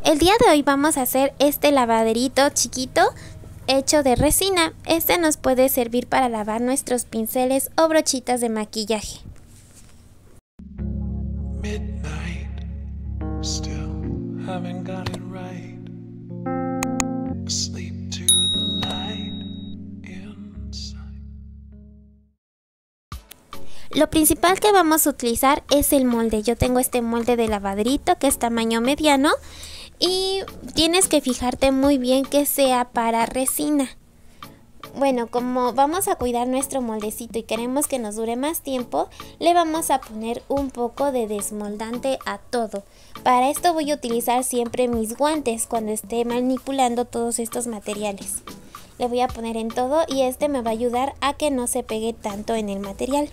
El día de hoy vamos a hacer este lavaderito chiquito hecho de resina. Este nos puede servir para lavar nuestros pinceles o brochitas de maquillaje. Midnight, still haven't got it right. Asleep to the light inside. Lo principal que vamos a utilizar es el molde. Yo tengo este molde de lavaderito que es tamaño mediano y tienes que fijarte muy bien que sea para resina. Bueno, como vamos a cuidar nuestro moldecito y queremos que nos dure más tiempo, le vamos a poner un poco de desmoldante a todo. Para esto voy a utilizar siempre mis guantes cuando esté manipulando todos estos materiales. Le voy a poner en todo y este me va a ayudar a que no se pegue tanto en el material.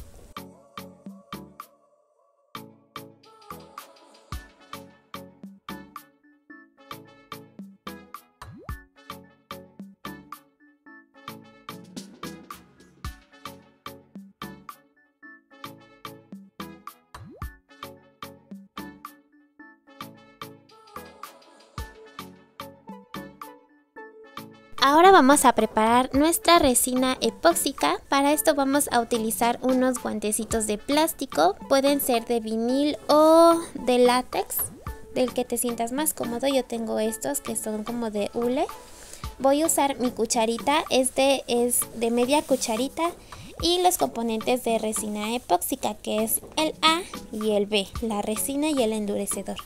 Ahora vamos a preparar nuestra resina epóxica. Para esto vamos a utilizar unos guantecitos de plástico. Pueden ser de vinil o de látex, del que te sientas más cómodo. Yo tengo estos que son como de hule. Voy a usar mi cucharita, este es de media cucharita, y los componentes de resina epóxica, que es el A y el B, la resina y el endurecedor.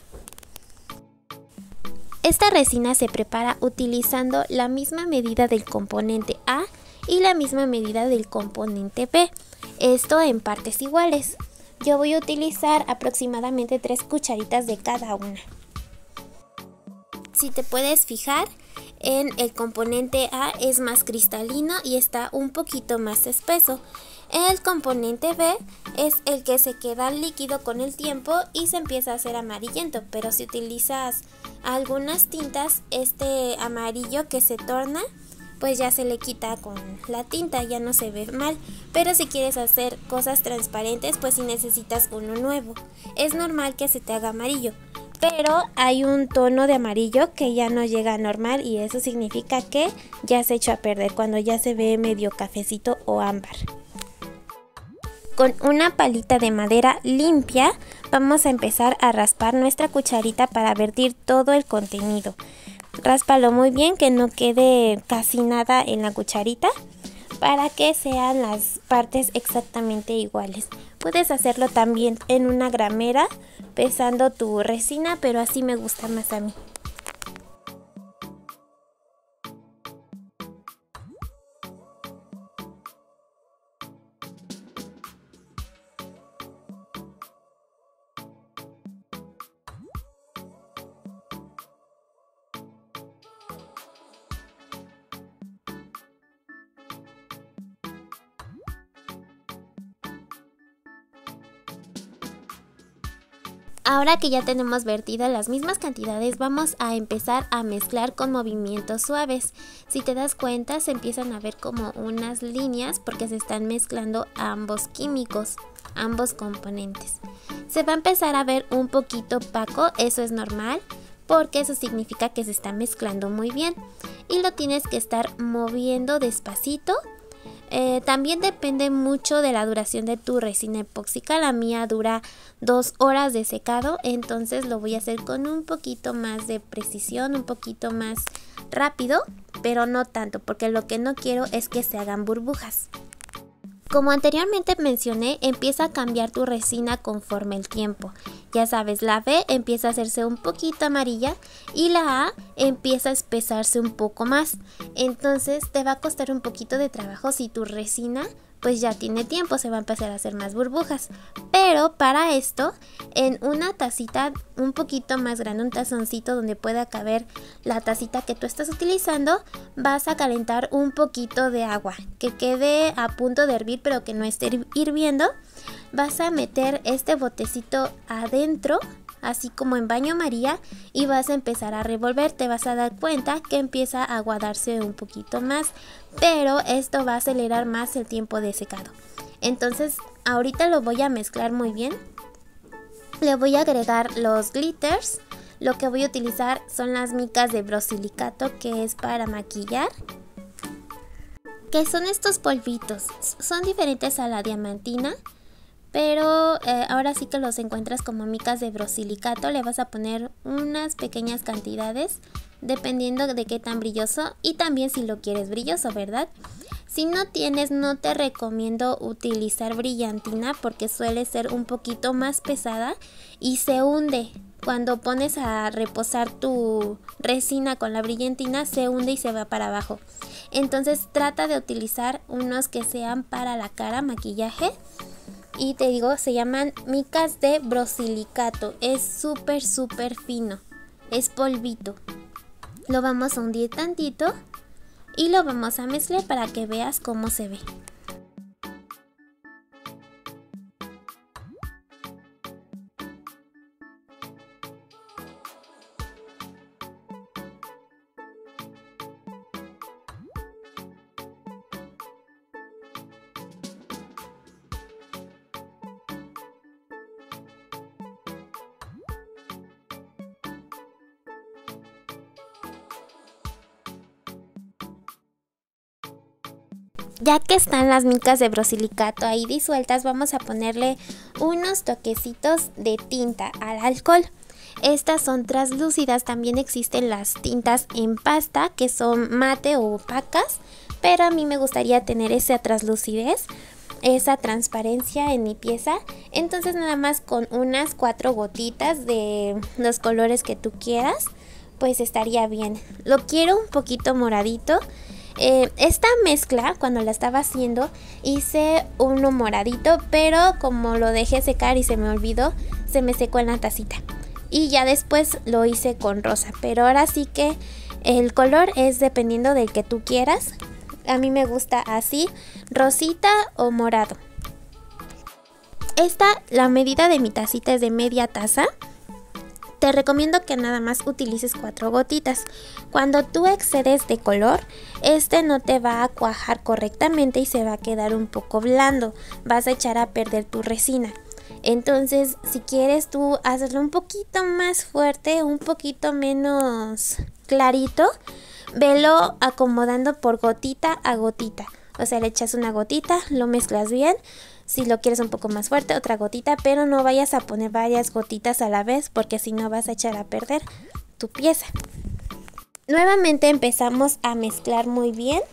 Esta resina se prepara utilizando la misma medida del componente A y la misma medida del componente B, esto en partes iguales. Yo voy a utilizar aproximadamente 3 cucharitas de cada una. Si te puedes fijar, en el componente A es más cristalino y está un poquito más espeso. El componente B es el que se queda líquido con el tiempo y se empieza a hacer amarillento, pero si utilizas algunas tintas, este amarillo que se torna, pues ya se le quita con la tinta, ya no se ve mal. Pero si quieres hacer cosas transparentes, pues sí necesitas uno nuevo. Es normal que se te haga amarillo, pero hay un tono de amarillo que ya no llega a normal y eso significa que ya se echó a perder, cuando ya se ve medio cafecito o ámbar. Con una palita de madera limpia vamos a empezar a raspar nuestra cucharita para vertir todo el contenido. Ráspalo muy bien, que no quede casi nada en la cucharita, para que sean las partes exactamente iguales. Puedes hacerlo también en una gramera pesando tu resina, pero así me gusta más a mí. Ahora que ya tenemos vertidas las mismas cantidades, vamos a empezar a mezclar con movimientos suaves. Si te das cuenta, se empiezan a ver como unas líneas porque se están mezclando ambos químicos, ambos componentes. Se va a empezar a ver un poquito opaco, eso es normal, porque eso significa que se está mezclando muy bien. Y lo tienes que estar moviendo despacito. También depende mucho de la duración de tu resina epóxica. La mía dura 2 horas de secado, entonces lo voy a hacer con un poquito más de precisión, un poquito más rápido, pero no tanto, porque lo que no quiero es que se hagan burbujas. Como anteriormente mencioné, empieza a cambiar tu resina conforme el tiempo. Ya sabes, la B empieza a hacerse un poquito amarilla y la A empieza a espesarse un poco más. Entonces te va a costar un poquito de trabajo si tu resina pues ya tiene tiempo, se va a empezar a hacer más burbujas. Pero para esto, en una tacita un poquito más grande, un tazoncito donde pueda caber la tacita que tú estás utilizando, vas a calentar un poquito de agua que quede a punto de hervir pero que no esté hirviendo. Vas a meter este botecito adentro, así como en baño María, y vas a empezar a revolver. Te vas a dar cuenta que empieza a aguadarse un poquito más, pero esto va a acelerar más el tiempo de secado. Entonces ahorita lo voy a mezclar muy bien. Le voy a agregar los glitters, lo que voy a utilizar son las micas de brosilicato, que es para maquillar. ¿Qué son estos polvitos? Son diferentes a la diamantina, pero ahora sí que los encuentras como micas de brosilicato. Le vas a poner unas pequeñas cantidades dependiendo de qué tan brilloso, y también si lo quieres brilloso, ¿verdad? Si no tienes, no te recomiendo utilizar brillantina porque suele ser un poquito más pesada y se hunde. Cuando pones a reposar tu resina con la brillantina, se hunde y se va para abajo. Entonces trata de utilizar unos que sean para la cara, maquillaje. Y te digo, se llaman micas de brosilicato. Es súper fino. Es polvito. Lo vamos a hundir tantito y lo vamos a mezclar para que veas cómo se ve. Ya que están las micas de brosilicato ahí disueltas, vamos a ponerle unos toquecitos de tinta al alcohol. Estas son translúcidas. También existen las tintas en pasta que son mate o opacas, pero a mí me gustaría tener esa translucidez, esa transparencia en mi pieza. Entonces nada más con unas 4 gotitas de los colores que tú quieras, pues estaría bien. Lo quiero un poquito moradito. Esta mezcla, cuando la estaba haciendo, hice uno moradito, pero como lo dejé secar y se me olvidó, se me secó en la tacita. Y ya después lo hice con rosa, pero ahora sí que el color es dependiendo del que tú quieras. A mí me gusta así, rosita o morado. La medida de mi tacita es de media taza. Te recomiendo que nada más utilices 4 gotitas. Cuando tú excedes de color, no te va a cuajar correctamente y se va a quedar un poco blando. Vas a echar a perder tu resina. Entonces, si quieres tú hacerlo un poquito más fuerte, un poquito menos clarito, velo acomodando por gotita a gotita. O sea, le echas una gotita, lo mezclas bien. Si lo quieres un poco más fuerte, otra gotita, pero no vayas a poner varias gotitas a la vez porque si no vas a echar a perder tu pieza. Nuevamente empezamos a mezclar muy bien.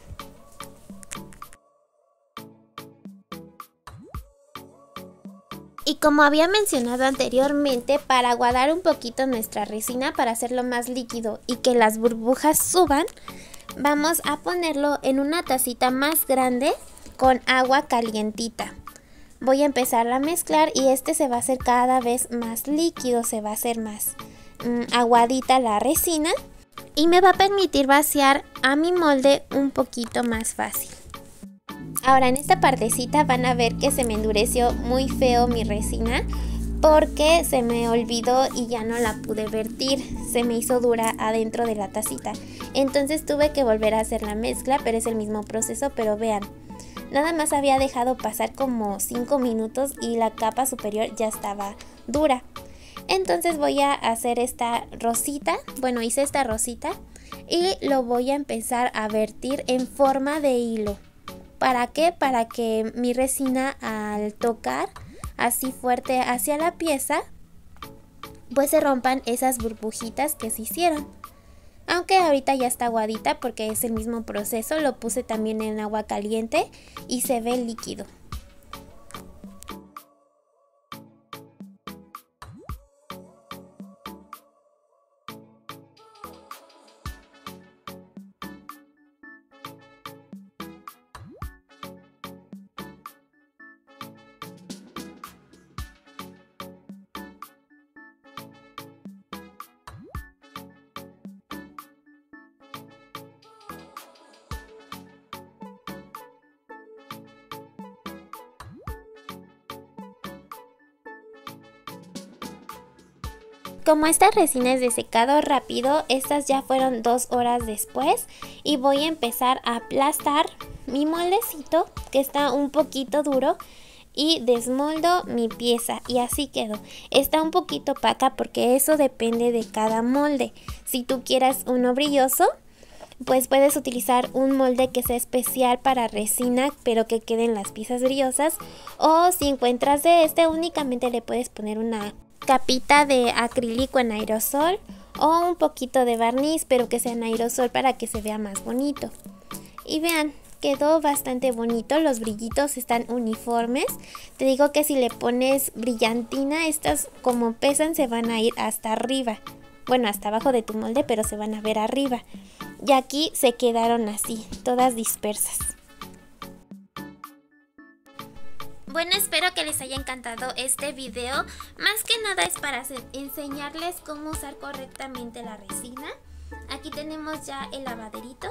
Y como había mencionado anteriormente, para aguadar un poquito nuestra resina, para hacerlo más líquido y que las burbujas suban, vamos a ponerlo en una tacita más grande con agua calientita. Voy a empezar a mezclar y se va a hacer cada vez más líquido, se va a hacer más aguadita la resina y me va a permitir vaciar a mi molde un poquito más fácil. Ahora en esta partecita van a ver que se me endureció muy feo mi resina porque se me olvidó y ya no la pude vertir, se me hizo dura adentro de la tacita. Entonces tuve que volver a hacer la mezcla, pero es el mismo proceso, pero vean. Nada más había dejado pasar como 5 minutos y la capa superior ya estaba dura. Entonces voy a hacer esta rosita. Bueno, hice esta rosita y lo voy a empezar a vertir en forma de hilo. ¿Para qué? Para que mi resina al tocar así fuerte hacia la pieza, pues se rompan esas burbujitas que se hicieron. Aunque ahorita ya está aguadita porque es el mismo proceso, lo puse también en agua caliente y se ve líquido. Como esta resina es de secado rápido, estas ya fueron 2 horas después y voy a empezar a aplastar mi moldecito que está un poquito duro y desmoldo mi pieza y así quedó. Está un poquito opaca porque eso depende de cada molde. Si tú quieras uno brilloso, pues puedes utilizar un molde que sea especial para resina, pero que queden las piezas brillosas. O si encuentras de este, únicamente le puedes poner una capita de acrílico en aerosol o un poquito de barniz, pero que sea en aerosol para que se vea más bonito. Y vean, quedó bastante bonito, los brillitos están uniformes. Te digo que si le pones brillantina, estas como pesan se van a ir hasta arriba. Bueno, hasta abajo de tu molde, pero se van a ver arriba. Y aquí se quedaron así, todas dispersas. Bueno, espero que les haya encantado este video. Más que nada es para enseñarles cómo usar correctamente la resina. Aquí tenemos ya el lavaderito.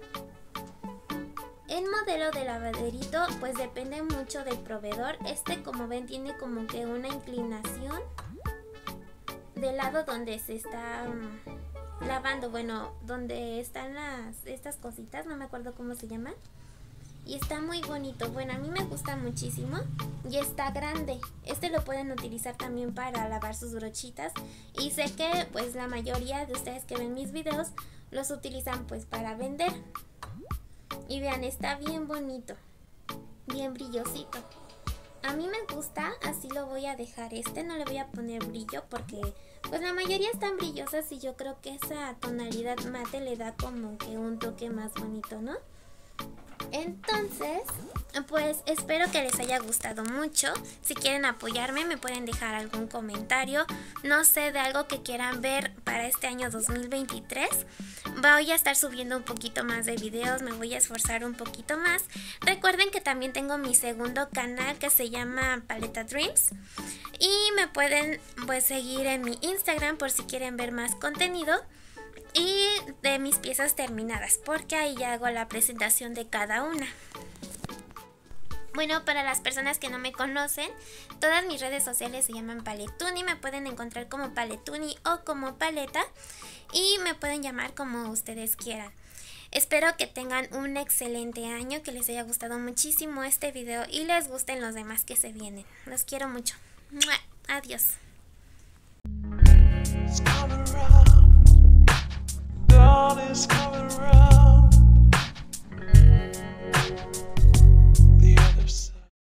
El modelo de lavaderito pues depende mucho del proveedor. Este, como ven, tiene como que una inclinación del lado donde se está lavando, bueno, donde están estas cositas, no me acuerdo cómo se llaman. Y está muy bonito, bueno, a mí me gusta muchísimo y está grande. Este lo pueden utilizar también para lavar sus brochitas. Y sé que pues la mayoría de ustedes que ven mis videos los utilizan pues para vender. Y vean, está bien bonito, bien brillosito. A mí me gusta, así lo voy a dejar. No le voy a poner brillo porque pues la mayoría están brillosas y yo creo que esa tonalidad mate le da como que un toque más bonito, ¿no? Entonces, pues espero que les haya gustado mucho. Si quieren apoyarme, me pueden dejar algún comentario, no sé, de algo que quieran ver para este año 2023. Voy a estar subiendo un poquito más de videos, me voy a esforzar un poquito más. Recuerden que también tengo mi segundo canal que se llama Paleta Dreams. Y me pueden pues seguir en mi Instagram por si quieren ver más contenido. Y de mis piezas terminadas, porque ahí ya hago la presentación de cada una. Bueno, para las personas que no me conocen, todas mis redes sociales se llaman Paletuni. Me pueden encontrar como Paletuni o como Paleta. Y me pueden llamar como ustedes quieran. Espero que tengan un excelente año, que les haya gustado muchísimo este video y les gusten los demás que se vienen. Los quiero mucho. ¡Mua! Adiós.